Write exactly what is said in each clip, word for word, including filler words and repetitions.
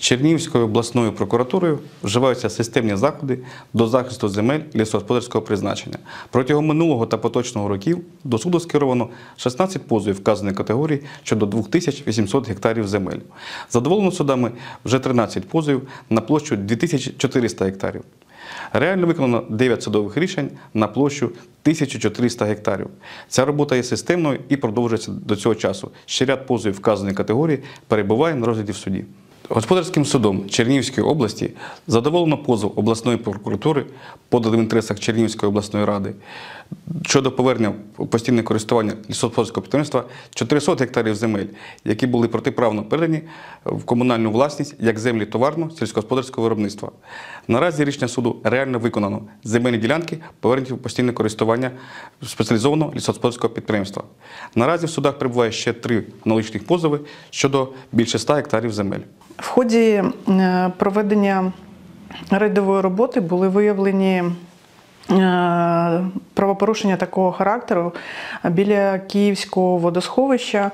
Чернігівською обласною прокуратурою вживаються системні заходи до захисту земель лісогосподарського призначення. Протягом минулого та поточного років до суду скеровано шістнадцять позовів вказаної категорії щодо двох тисяч вісімсот гектарів земель. Задоволено судами вже тринадцять позовів на площу дві тисячі чотириста гектарів. Реально виконано дев'ять судових рішень на площу тисячу чотириста гектарів. Ця робота є системною і продовжується до цього часу. Ще ряд позовів вказаної категорії перебуває на розгляді в суді. Господарським судом Чернігівської області задоволено позов обласної прокуратури, поданий в інтересах Чернігівської обласної ради, щодо повернення у постійне користування лісогосподарського підприємства чотирьохсот гектарів земель, які були протиправно передані в комунальну власність як землі товарного сільськогосподарського виробництва. Наразі рішення суду реально виконано. Земельні ділянки повернуті в постійне користування спеціалізованого лісогосподарського підприємства. Наразі в судах перебуває ще три аналогічних позови щодо більше ста гектарів земель. В ході проведення рейдової роботи були виявлені правопорушення такого характеру біля Київського водосховища.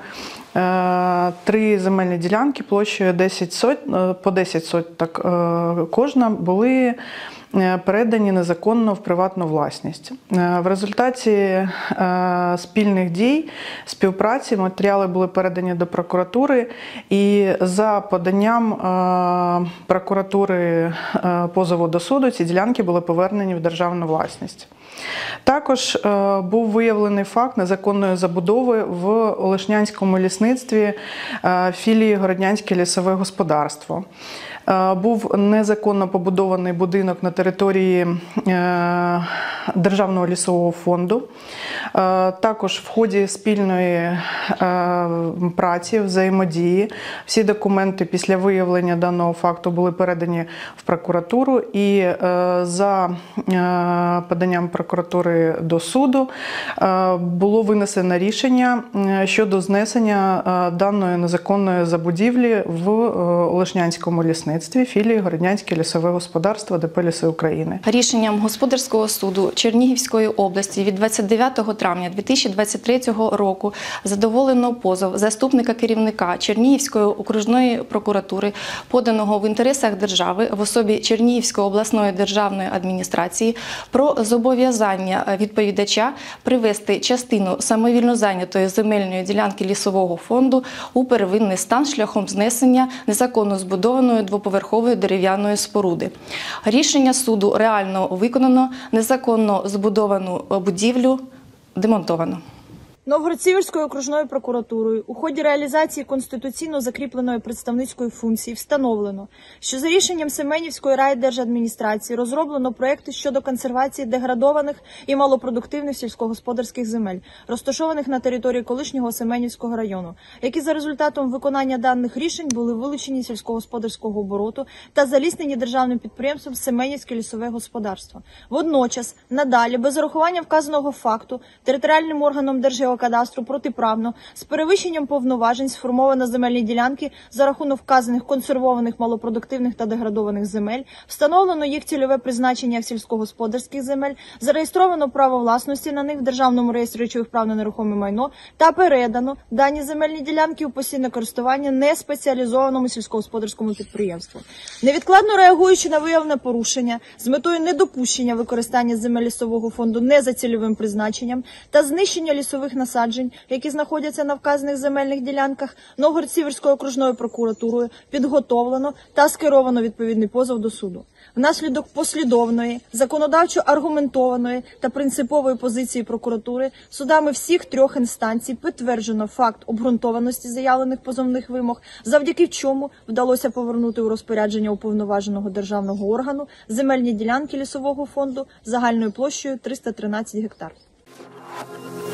Три земельні ділянки площею десять сот, по десять сот так, кожна були передані незаконно в приватну власність. В результаті спільних дій, співпраці матеріали були передані до прокуратури, і за поданням прокуратури позову до суду ці ділянки були повернені в державну власність. Також був виявлений факт незаконної забудови в Олешнянському лісництві філії Городнянське лісове господарство. Був незаконно побудований будинок на території Державного лісового фонду. Також в ході спільної праці, взаємодії, всі документи після виявлення даного факту були передані в прокуратуру, і за поданням прокуратури до суду було винесено рішення щодо знесення даної незаконної забудівлі в Олешнянському лісництві філії Городнянське лісове господарство ДП «Ліси України». Рішенням Господарського суду Чернігівської області від двадцять дев'ятого травня дві тисячі двадцять третього року задоволено позов заступника керівника Чернігівської окружної прокуратури, поданого в інтересах держави в особі Чернігівської обласної державної адміністрації, про зобов'язання відповідача привести частину самовільно зайнятої земельної ділянки лісового фонду у первинний стан шляхом знесення незаконно збудованої двоповерхової дерев'яної споруди. Рішення суду реально виконано, незаконно збудовану будівлю демонтовано. Новгород-Сіверською окружною прокуратурою у ході реалізації конституційно закріпленої представницької функції встановлено, що за рішенням Семенівської райдержадміністрації розроблено проекти щодо консервації деградованих і малопродуктивних сільськогосподарських земель, розташованих на території колишнього Семенівського району, які за результатом виконання даних рішень були вилучені сільськогосподарського обороту та заліснені державним підприємством Семенівське лісове господарство. Водночас, надалі, без урахування вказаного факту, територіальним органом Держгеокадастру кадастру протиправно з перевищенням повноважень сформовано земельні ділянки за рахунок вказаних консервованих малопродуктивних та деградованих земель, встановлено їх цільове призначення як сільськогосподарських земель, зареєстровано право власності на них в Державному реєстрі речових прав на нерухоме майно та передано дані земельні ділянки у постійне користування неспеціалізованому сільськогосподарському підприємству. Невідкладно реагуючи на виявлене порушення з метою недопущення використання земель лісового фонду не за цільовим призначенням та знищення лісових насаджень, які знаходяться на вказаних земельних ділянках, Новгород-Сіверською окружною прокуратурою підготовлено та скеровано відповідний позов до суду. Внаслідок послідовної, законодавчо аргументованої та принципової позиції прокуратури судами всіх трьох інстанцій підтверджено факт обґрунтованості заявлених позовних вимог, завдяки чому вдалося повернути у розпорядження уповноваженого державного органу земельні ділянки лісового фонду загальною площею триста тринадцять гектар.